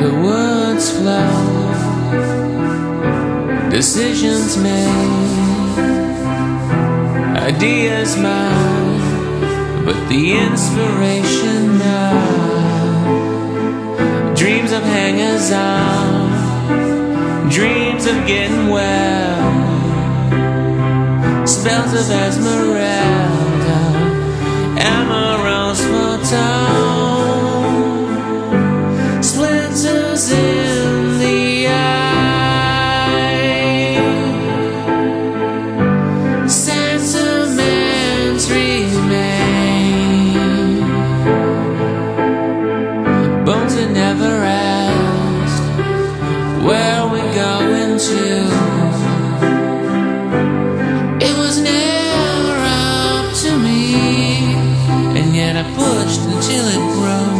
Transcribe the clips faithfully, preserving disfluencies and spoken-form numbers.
the woods flow, decisions made, ideas mine, but the inspiration now. Dreams of hangers on, dreams of getting well, spells of Esmeralda, emeralds for tone, splinters in the eye, sentiments remain, bones that never asked where we going to. It was never up to me, and yet I pushed until it broke.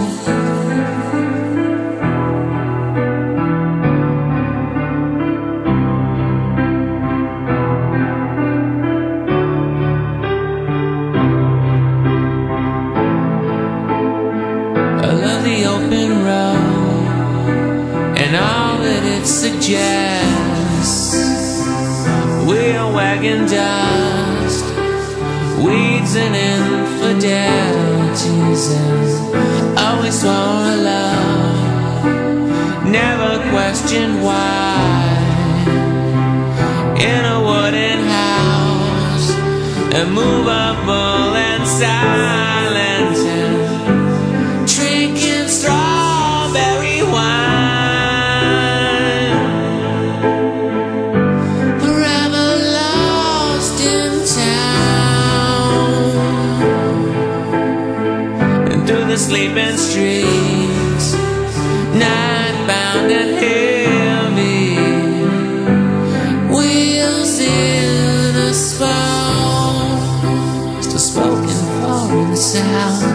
I love the open road and all that it suggests. Wheel wagon dust, weeds and infidelities, and always swore a love, never questioned why. In a wooden house, immovable and silent, and drinking strawberry wine, forever lost in town. And through the sleeping streets, night bound and heavy, wheels in asphalt, still spoken foreign sound.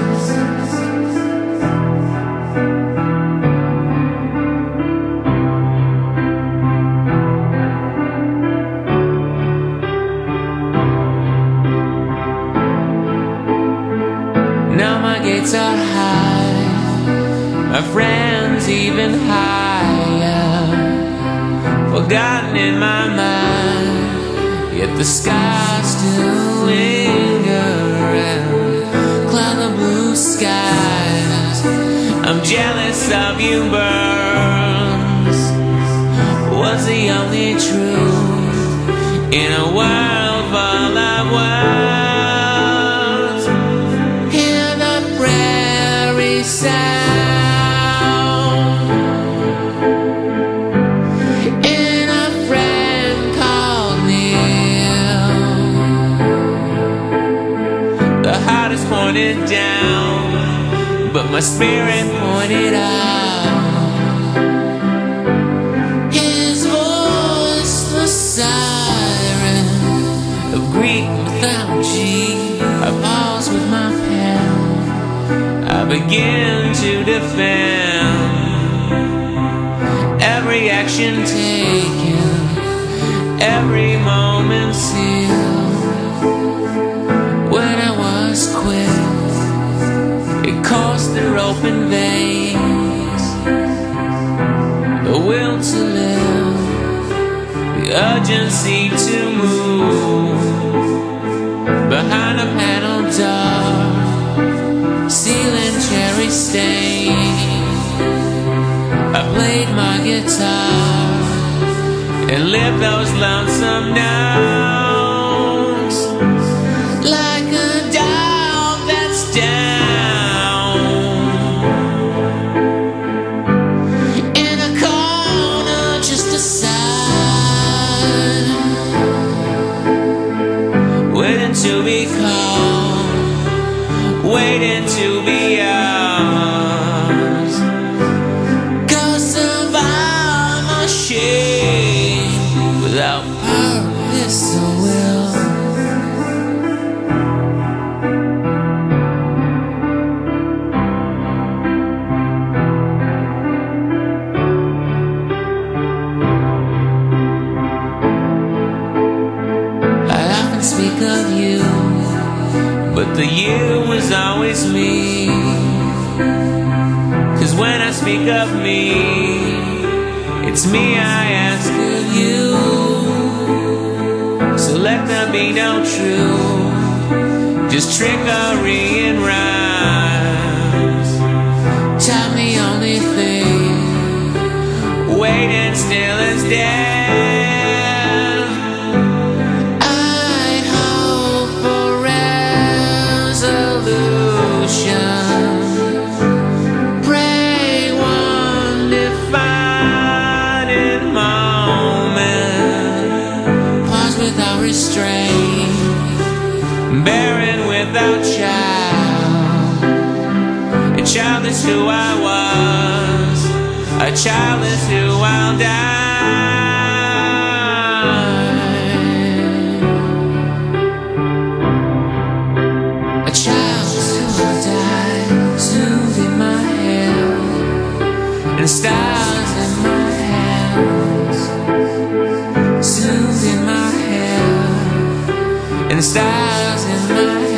Now my gates are high, my friends even higher, forgotten in my mind, yet the skies still linger and cloud the blue skies. I'm jealous of you, birds, was the only truth in a world full of words. Sound, and a friend called Neil. The heart is pointed down, but my spirit pointed out. His voice, the siren of Greek mythology. I pause with my pen, I begin to defend every action taken, every moment sealed. When I was quick, it coursed through open veins, the will to live, the urgency to move. Behind a panel door, ceiling cherry stain, I played my guitar and lived those lonesome notes like a dog that's down in a corner just aside, waiting to be called, waiting to be ours. 'Cause of I'm ashamed without purpose. of me. It's me, I ask of you. So let there be no truth, just trickery and rhymes. Tell me only thing waiting still as death. I'd hope for resolution, pray one defining moment, pause without restraint, barren without child. A child is who I was, a child is who I'll die. A child is who I'll die, soothed in my hand, and stars in my hands, soothed in my hand, and stars in my hands.